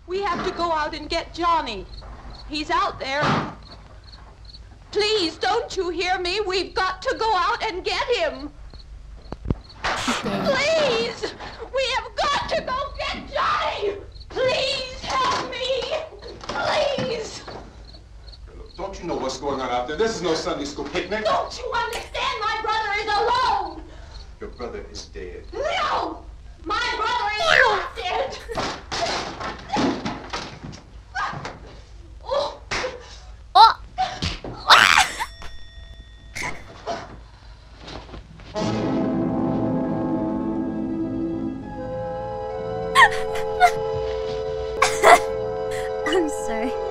We have to go out and get Johnny. He's out there. Please, don't you hear me? We've got to go out and get him. Please! We have got to go get Johnny! Please help me! Please! Don't you know what's going on out there? This is no Sunday school picnic. Don't you understand? My brother is alone! Your brother is dead. No! My brother is not dead! Oh! Oh! I'm sorry.